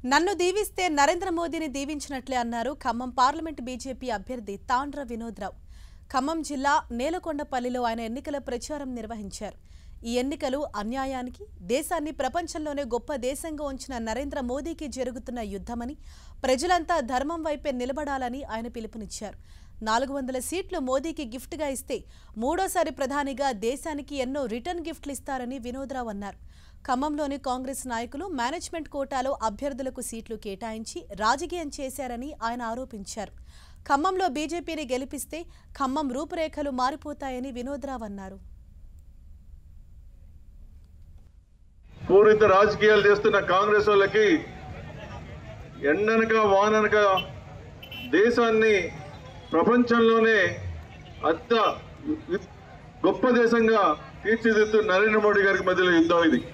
నన్ను దీవిస్తే నరేంద్ర మోదీని దీవించినట్లే అన్నారు ఖమ్మం పార్లమెంట్ బీజేపీ అభ్యర్థి తాండ్ర వినోద్రావు. ఖమ్మం జిల్లా నేలకొండపల్లిలో ఆయన ఎన్నికల ప్రచారం నిర్వహించారు. ఈ ఎన్నికలు అన్యాయానికి, దేశాన్ని ప్రపంచంలోనే గొప్ప దేశంగా ఉంచిన నరేంద్ర మోదీకి జరుగుతున్న యుద్ధమని, ప్రజలంతా ధర్మం వైపే నిలబడాలని ఆయన పిలుపునిచ్చారు. 400 సీట్లు మోదీకి గిఫ్ట్గా ఇస్తే మూడోసారి ప్రధానిగా దేశానికి ఎన్నో రిటర్న్ గిఫ్ట్లు ఇస్తారని వినోద్రావు అన్నారు. ఖమ్మంలోని కాంగ్రెస్ నాయకులు మేనేజ్మెంట్ కోటాలో అభ్యర్థులకు సీట్లు కేటాయించి రాజకీయం చేశారని ఆయన ఆరోపించారు. ఖమ్మంలో బీజేపీని గెలిపిస్తే ఖమ్మం రూపురేఖలు మారిపోతాయని వినోద్రావు అన్నారు. పూరిత రాజకీయాలు చేస్తున్న కాంగ్రెస్ వాళ్ళకి ఎండనక వాననక దేశాన్ని ప్రపంచంలోనే అత్య గొప్ప దేశంగా తీర్చిదిద్దుతున్న నరేంద్ర మోడీ గారికి మధ్యలో యుద్ధం ఇది.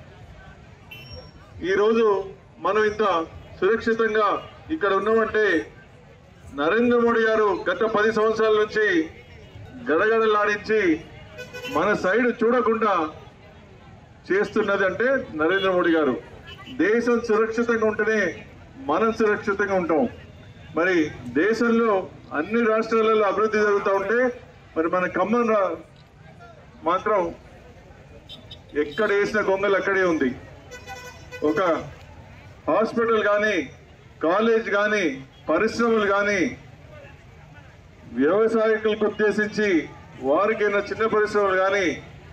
ఈరోజు మనం ఇంత సురక్షితంగా ఇక్కడ ఉన్నామంటే నరేంద్ర మోడీ గారు గత 10 సంవత్సరాల నుంచి గడగడలాడించి మన సైడ్ చూడకుండా చేస్తున్నది అంటే నరేంద్ర మోడీ గారు. దేశం సురక్షితంగా ఉంటేనే మనం సురక్షితంగా ఉంటాం. మరి దేశంలో అన్ని రాష్ట్రాలలో అభివృద్ధి జరుగుతూ ఉంటే మరి మన ఖమ్మం మాత్రం ఎక్కడ వేసిన గొంగలు అక్కడే ఉంది. ఒక హాస్పిటల్ కానీ, కాలేజ్ కానీ, పరిశ్రమలు కానీ, వ్యవసాయకులకు ఉద్దేశించి వారికైనా చిన్న పరిశ్రమలు కానీ,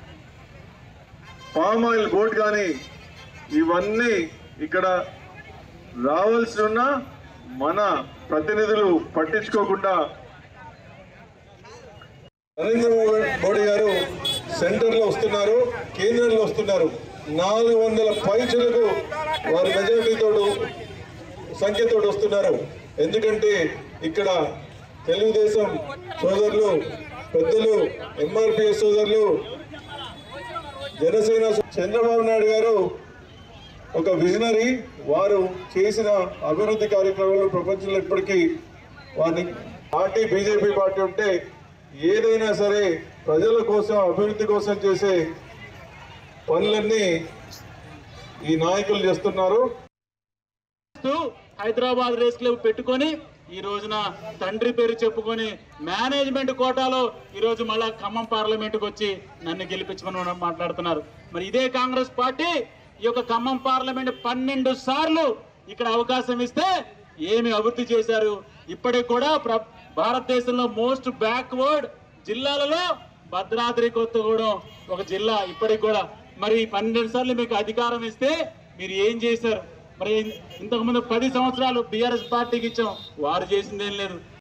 పామ్ ఆయిల్ బోర్డు కానీ, ఇవన్నీ ఇక్కడ రావాల్సి ఉన్న మన ప్రతినిధులు పట్టించుకోకుండా నరేంద్ర మోడీ గారు సెంటర్లో వస్తున్నారు, కేంద్రంలో వస్తున్నారు. 400 పైచులకు వారి మెజారిటీతో సంఖ్యతో వస్తున్నారు. ఎందుకంటే ఇక్కడ తెలుగుదేశం సోదరులు, పెద్దలు, ఎంఆర్పిఎస్ సోదరులు, జనసేన చంద్రబాబు నాయుడు గారు ఒక విజనరీ. వారు చేసిన అభివృద్ధి కార్యక్రమాలు ప్రపంచంలో ఇప్పటికీ వారిని పార్టీ బీజేపీ పార్టీ ఉంటే ఏదైనా సరే ప్రజల కోసం, అభివృద్ధి కోసం చేసే పనులన్నీ ఈ నాయకులు చేస్తున్నారు. హైదరాబాద్ రేస్ క్లబ్ పెట్టుకొని ఈ రోజున తండ్రి పేరు చెప్పుకొని మేనేజ్మెంట్ కోటాలో ఈ రోజు మళ్ళా ఖమ్మం పార్లమెంట్కి వచ్చి నన్ను గెలిపించమని మాట్లాడుతున్నారు. మరి ఇదే కాంగ్రెస్ పార్టీ ఈ యొక్క ఖమ్మం పార్లమెంట్ 12 సార్లు ఇక్కడ అవకాశం ఇస్తే ఏమి అభివృద్ధి చేశారు? ఇప్పటికి కూడా భారతదేశంలో మోస్ట్ బ్యాక్వర్డ్ జిల్లాలలో భద్రాద్రి కొత్తగూడెం ఒక జిల్లా ఇప్పటికి కూడా. మరి 12 సార్లు మీకు అధికారం ఇస్తే మీరు ఏం చేశారు? మరి ఇంతకుముందు 10 సంవత్సరాలు బీఆర్ఎస్ పార్టీకి ఇచ్చాం, వారు చేసింది ఏం లేదు.